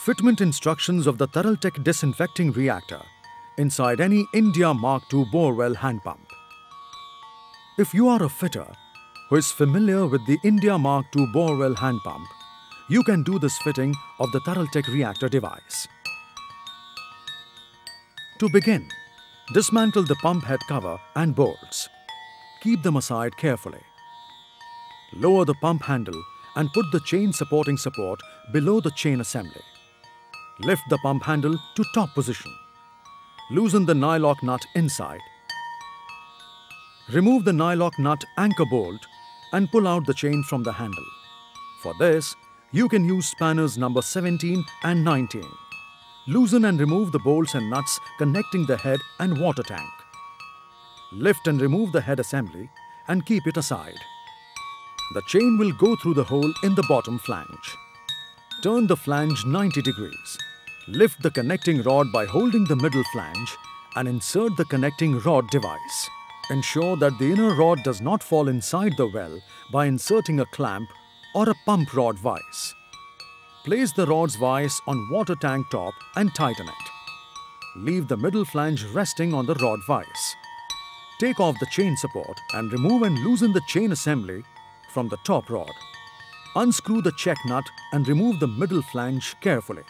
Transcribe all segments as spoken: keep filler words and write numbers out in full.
Fitment instructions of the Taraltec disinfecting reactor inside any India Mark two borewell hand pump. If you are a fitter who is familiar with the India Mark two borewell hand pump, you can do this fitting of the Taraltec reactor device. To begin, dismantle the pump head cover and bolts. Keep them aside carefully. Lower the pump handle and put the chain supporting support below the chain assembly. Lift the pump handle to top position. Loosen the nylock nut inside. Remove the nylock nut anchor bolt and pull out the chain from the handle. For this, you can use spanners number seventeen and nineteen. Loosen and remove the bolts and nuts connecting the head and water tank. Lift and remove the head assembly and keep it aside. The chain will go through the hole in the bottom flange. Turn the flange ninety degrees. Lift the connecting rod by holding the middle flange and insert the connecting rod device. Ensure that the inner rod does not fall inside the well by inserting a clamp or a pump rod vise. Place the rod's vise on water tank top and tighten it. Leave the middle flange resting on the rod vise. Take off the chain support and remove and loosen the chain assembly from the top rod. Unscrew the check nut and remove the middle flange carefully.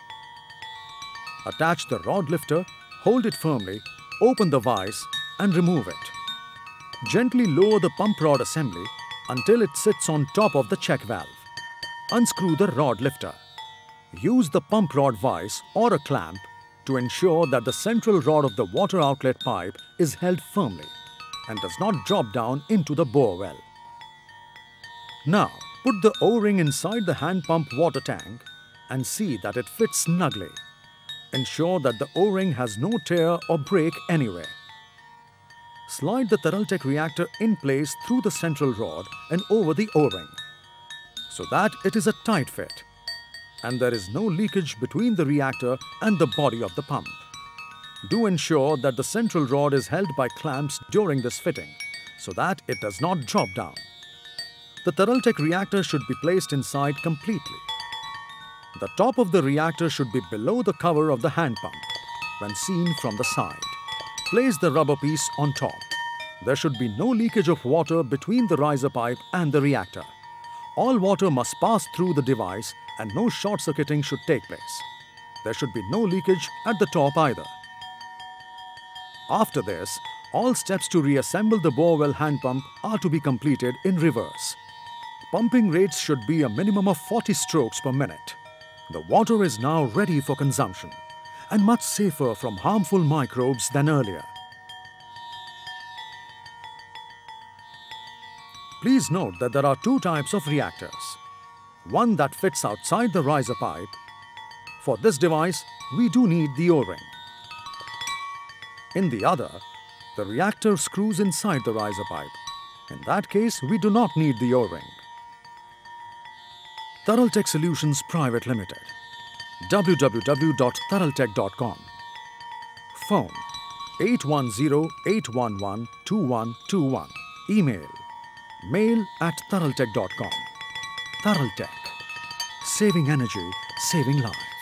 Attach the rod lifter, hold it firmly, open the vise and remove it. Gently lower the pump rod assembly until it sits on top of the check valve. Unscrew the rod lifter. Use the pump rod vise or a clamp to ensure that the central rod of the water outlet pipe is held firmly and does not drop down into the bore well. Now, put the O-ring inside the hand pump water tank and see that it fits snugly. Ensure that the O-ring has no tear or break anywhere. Slide the Taraltec reactor in place through the central rod and over the O-ring so that it is a tight fit and there is no leakage between the reactor and the body of the pump. Do ensure that the central rod is held by clamps during this fitting so that it does not drop down. The Taraltec reactor should be placed inside completely. The top of the reactor should be below the cover of the hand pump when seen from the side. Place the rubber piece on top. There should be no leakage of water between the riser pipe and the reactor. All water must pass through the device and no short-circuiting should take place. There should be no leakage at the top either. After this, all steps to reassemble the borewell hand pump are to be completed in reverse. Pumping rates should be a minimum of forty strokes per minute. The water is now ready for consumption and much safer from harmful microbes than earlier. Please note that there are two types of reactors. One that fits outside the riser pipe. For this device, we do need the O-ring. In the other, the reactor screws inside the riser pipe. In that case, we do not need the O-ring. Taraltec Solutions Private Limited. w w w dot taraltec dot com. Phone eight one zero, eight one one, two one two one. Email mail at taraltec dot com. Taraltec. Saving energy, saving lives.